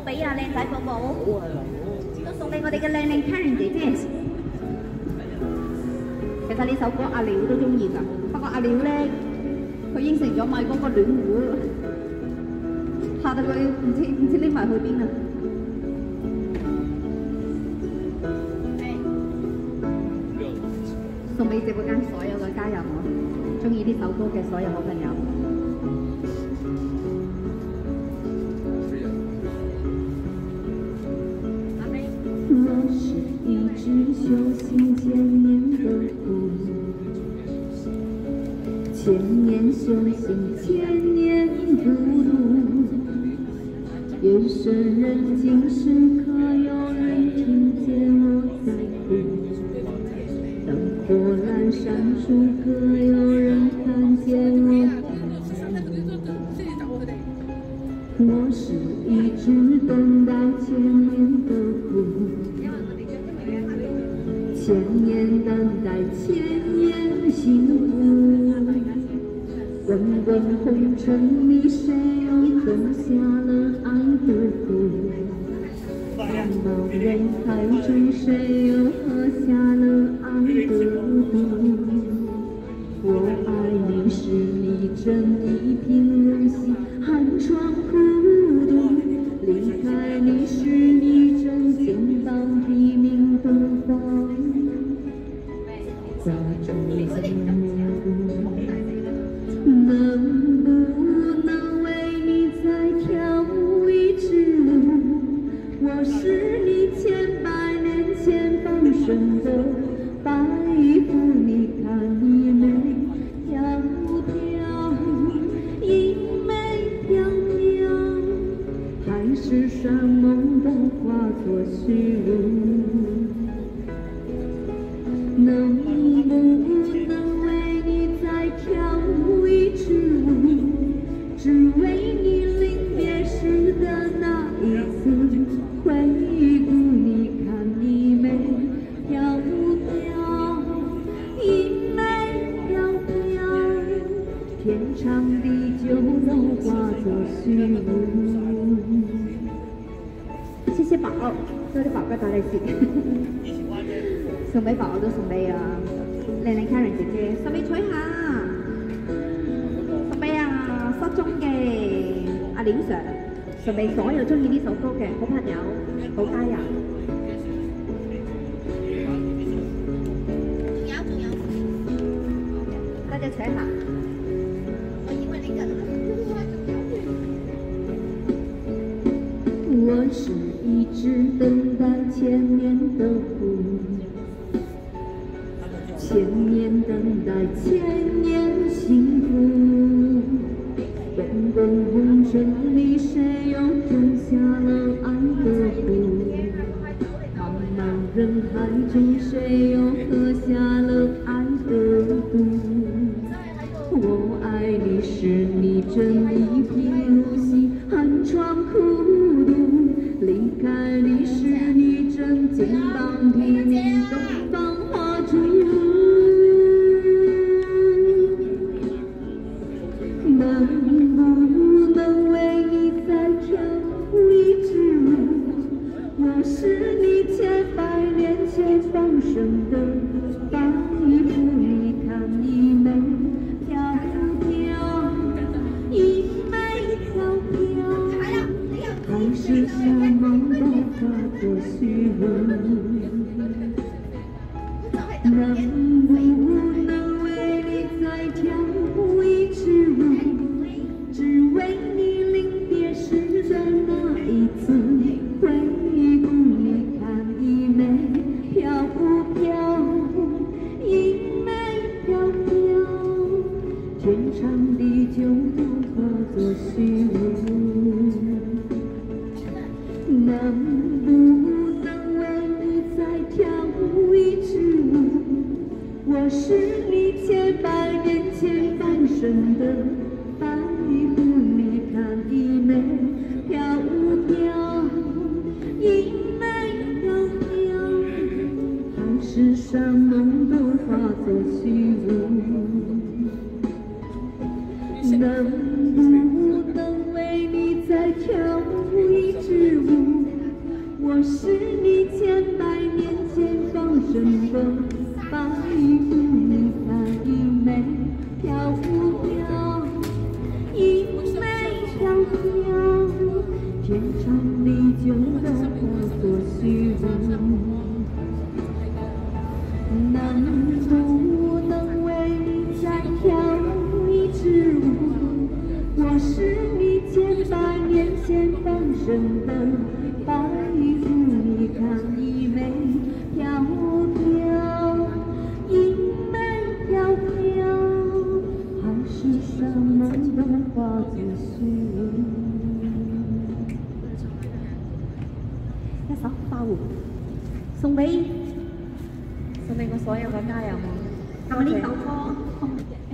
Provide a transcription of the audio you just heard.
俾啊靚仔寶寶，都送俾我哋嘅靚靚 Karen 姐姐。其實呢首歌阿廖都中意㗎，不過阿廖咧佢應承咗買嗰個暖壺，嚇到佢唔知拎埋去邊啊！送俾直播間所有嘅家人我，中意呢首歌嘅所有好朋友。 我是一只修行千年的狐，千年修行千年不渡，夜深人静时刻有人听见我在哭。灯火阑珊处，可有人看见我？我是一只等待千年的狐，千年等待千年幸福。滚滚红尘里，谁又种下了爱的毒？茫茫人海中，谁又喝下了爱的毒？我爱你是你真一贫如洗，寒窗苦读；离开你是你真肩膀披明灯光，家中能不能为你再跳一支舞？我是你千百年前放生的白狐，你看你美飘飘，一美飘飘，海市山盟都化作虚无。能不能为你再跳一支舞？只为你临别时的那一次回顾，你看你美飘飘，一美飘飘，天长地久都化作虚无。 謝謝寶，多啲寶哥打利是，送俾寶都送俾啊靚靚 Karen 姐姐，送俾彩霞，送俾啊失蹤嘅阿廖 Sir， 送俾所有中意呢首歌嘅好朋友、好家人。仲有，多謝彩霞。我以為你我是一只等待千年的狐，千年等待千年幸福。滚滚红尘里，谁又种下了爱的毒？茫茫人海中，谁又喝下了爱的毒？我爱你是你真一贫如洗，寒窗苦读；离开你是你真肩膀披明东方花烛。能不能为你再跳一支舞？我是你千百年前放生的白狐，你看你美飘飘，一美飘飘，海市山盟都化作虚无。能不能为你再跳一支舞？只为你临别时的那一次回顾，你看你美飘不飘？一美飘飘，天长地久都化作虚无。能不能为你再跳一支舞？我是你千百年前放生的白狐，你看一美飘飘，一美飘飘，海市山盟都化作虚无。能不能为你再跳一支舞？ 是你千百年前放生的白骨，你看一枚飘不飘？一枚飘飘，天长地久的化作虚无。能不能为你再跳一支舞？我是你千百年前放生的白骨，你看一枚飘飘，一枚飘飘，还是什么都化作虚无。 一首花湖，送俾我所有嘅家人。係咪呢首歌？